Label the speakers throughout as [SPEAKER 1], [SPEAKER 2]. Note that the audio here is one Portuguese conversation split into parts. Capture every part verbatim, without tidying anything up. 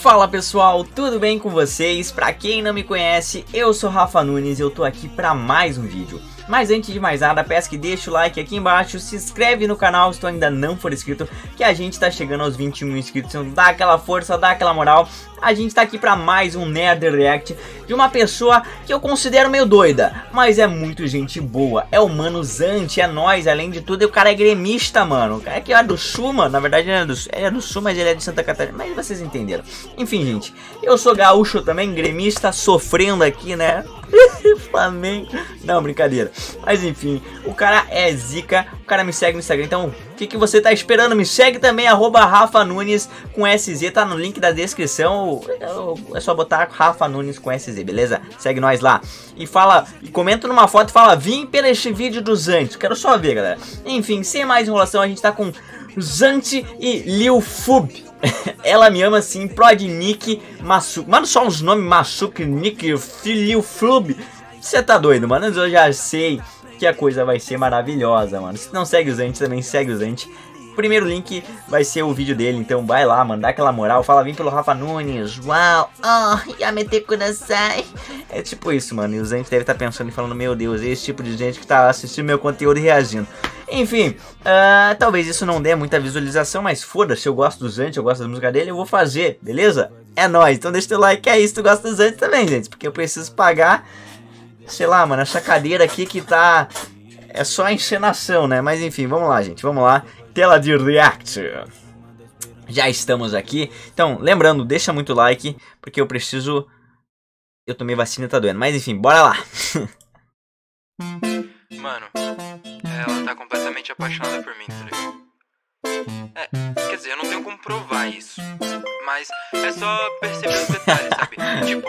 [SPEAKER 1] Fala pessoal, tudo bem com vocês? Pra quem não me conhece, eu sou Rafa Nunes e eu tô aqui pra mais um vídeo. Mas antes de mais nada, peço que deixe o like aqui embaixo, se inscreve no canal se tu ainda não for inscrito, que a gente tá chegando aos vinte e um inscritos, então dá aquela força, dá aquela moral. A gente tá aqui pra mais um Nerd React de uma pessoa que eu considero meio doida, mas é muito gente boa. É o Mano Zante, é nóis, além de tudo, e o cara é gremista, mano. O cara que é do Sul, mano, na verdade ele é do, ele é do Sul, mas ele é de Santa Catarina, mas vocês entenderam. Enfim, gente, eu sou gaúcho também, gremista, sofrendo aqui, né? Flamengo. Não, brincadeira. Mas enfim, o cara é zica. O cara me segue no Instagram. Então, o que, que você tá esperando? Me segue também, arroba Rafa Nunes com S Z. Tá no link da descrição. É só botar Rafa Nunes com S Z, beleza? Segue nós lá. E fala, e comenta numa foto e fala: vim pelo este vídeo do Zante. Quero só ver, galera. Enfim, sem mais enrolação, a gente tá com Zante e Lil Fub. Ela me ama assim, Prod Nick, Masuk. Mano, só uns nomes: Masuk, Nick, Lil Fub. Você tá doido, mano? Eu já sei que a coisa vai ser maravilhosa, mano. Se não segue o Zante, também segue o Zante. O primeiro link vai ser o vídeo dele, então vai lá, mano, dá aquela moral. Fala: vim pelo Rafa Nunes. Uau, oh, ia meter kudasai. É tipo isso, mano. E o Zante deve estar pensando e falando: meu Deus, esse tipo de gente que tá assistindo meu conteúdo e reagindo. Enfim, uh, talvez isso não dê muita visualização, mas foda-se, eu gosto do Zante, eu gosto da música dele, eu vou fazer, beleza? É nóis, então deixa teu like aí se tu gosta do Zante também, gente, porque eu preciso pagar, sei lá, mano, essa cadeira aqui que tá... é só encenação, né? Mas enfim, vamos lá, gente, vamos lá. Tela de react. Já estamos aqui. Então, lembrando, deixa muito like, porque eu preciso... eu tomei vacina e tá doendo, mas enfim, bora lá.
[SPEAKER 2] Mano, ela tá completamente apaixonada por mim, tá ligado? É, quer dizer, eu não tenho como provar isso, mas é só perceber os detalhes, sabe? Tipo,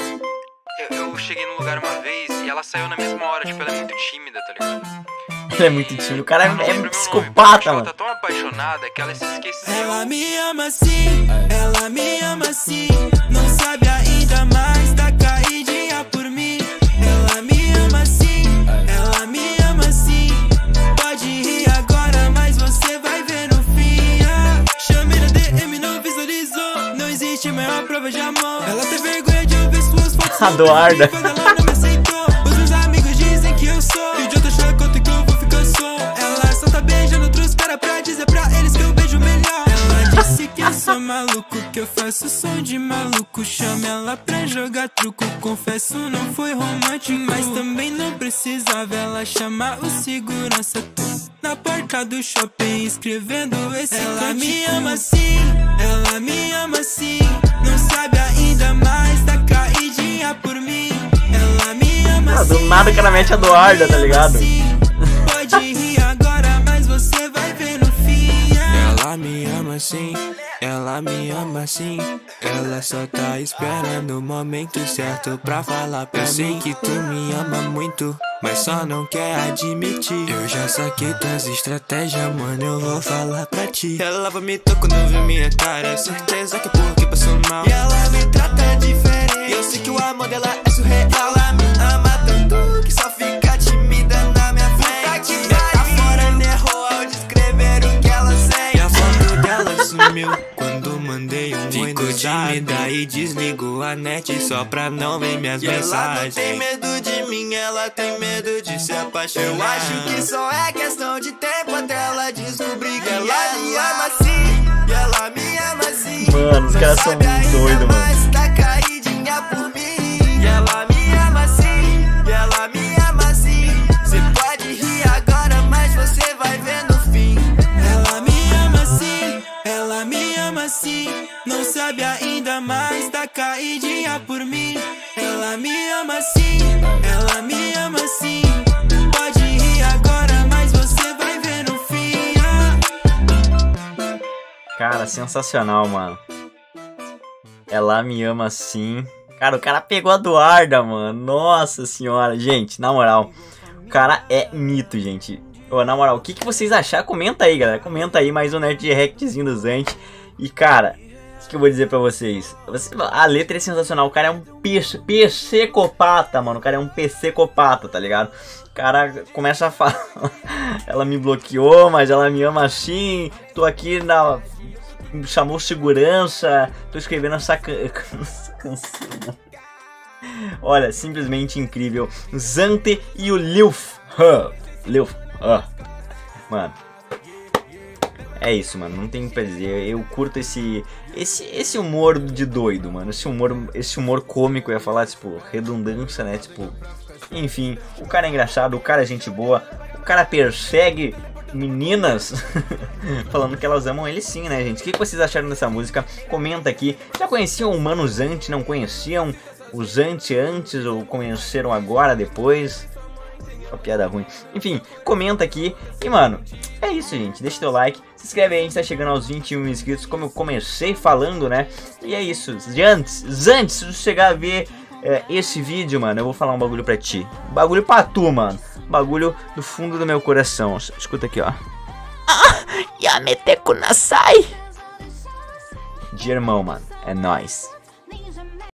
[SPEAKER 2] eu, eu cheguei num lugar uma vez e ela saiu na mesma hora, tipo, ela é muito tímida, tá ligado?
[SPEAKER 1] Ela é muito tímida, o cara é, é um psicopata, mano.
[SPEAKER 2] Ela tá tão apaixonada que ela se esqueceu.
[SPEAKER 3] Ela me ama assim, ela me ama assim, não sabe ainda mais, tá caidinha por mim. Ela me ama assim, ela me ama assim, pode rir agora, mas você vai ver no fim. Ah, chamei na D M, não visualizou, não existe maior prova de amor. Ela tem vergonha de ouvir suas fotos.
[SPEAKER 1] A Eduarda.
[SPEAKER 3] Quando ela não me aceitou, os meus amigos dizem que eu sou idiota, chacota, que eu vou ficar só. Ela só tá beijando outros caras pra dizer pra eles que eu beijo melhor. Ela disse que eu sou maluco, que eu faço som de maluco. Chama ela pra jogar truco, confesso não foi romântico, mas também não precisava ela chamar o segurança. Tô na porta do shopping escrevendo esse ela cântico. Me ama assim, ela me ama assim, não sabe ainda mais, tá caidinha por mim. Ela me ama
[SPEAKER 1] ah,
[SPEAKER 3] assim,
[SPEAKER 1] do nada o cara mete a Eduarda, tá ligado?
[SPEAKER 3] Assim, pode rir agora, mas você vai ver no fim. Ela me ama assim, ela me ama assim, ela só tá esperando o momento certo pra falar pra mim. Eu sei que tu me ama muito, mas só não quer admitir. Eu já saquei tuas estratégias, mano, eu vou falar pra ti. Ela vomitou quando viu minha cara, certeza que porque passou mal. E ela me trata diferente, eu sei que o amor dela é surreal. Ela me ama tanto que só fica tímida na minha frente. Tá fora, né, errou ao descrever o que ela sente. E a foto dela sumiu quando mandei um oi no tímida e desligou a net só pra não ver minhas e mensagens. Ela não tem medo de mim, ela tem medo de se apaixonar. Eu acho que só é questão de tempo até ela descobrir que ela me ama assim, e ela me ama assim.
[SPEAKER 1] Mano, os caras são muito doidos, mano.
[SPEAKER 3] Tá caidinha por mim. E ela me ama assim, e ela me ama assim. Você pode rir agora, mas você vai ver no fim. Ela me ama assim, ela me ama assim, não sabe ainda mais, tá caidinha por mim. Ela me ama assim, ela me ama assim, pode rir agora, mas você vai ver no fim. Ah.
[SPEAKER 1] Cara, sensacional, mano. Ela me ama assim. Cara, o cara pegou a Eduarda, mano. Nossa senhora. Gente, na moral, o cara é mito, gente. Ô, na moral, o que, que vocês acharam? Comenta aí, galera. Comenta aí mais um Nerd Reactzinho do Zante. E, cara, o que eu vou dizer pra vocês? A letra é sensacional. O cara é um psicopata, mano. O cara é um psicopata, tá ligado? O cara começa a falar. Ela me bloqueou, mas ela me ama assim. Tô aqui na... chamou segurança. Tô escrevendo essa can... canção. Olha, simplesmente incrível. Zante e o Lilf. Lilf. Mano. É isso, mano, não tem o que dizer. Eu curto esse, esse esse humor de doido, mano. Esse humor, esse humor cômico, eu ia falar, tipo, redundância, né? Tipo, enfim, o cara é engraçado, o cara é gente boa, o cara persegue meninas falando que elas amam ele sim, né, gente? O que vocês acharam dessa música? Comenta aqui. Já conheciam o Mano Zante? Não conheciam o Zante antes ou conheceram agora, depois? Uma piada ruim. Enfim, comenta aqui. E, mano, é isso, gente. Deixa teu like. Se inscreve aí, a gente tá chegando aos vinte e um mil inscritos, como eu comecei falando, né? E é isso. Antes, antes de chegar a ver é, esse vídeo, mano, eu vou falar um bagulho pra ti. Bagulho pra tu, mano. Bagulho do fundo do meu coração. Escuta aqui, ó.
[SPEAKER 4] Ah, Yamete Kunasai.
[SPEAKER 1] De irmão, mano. É nóis.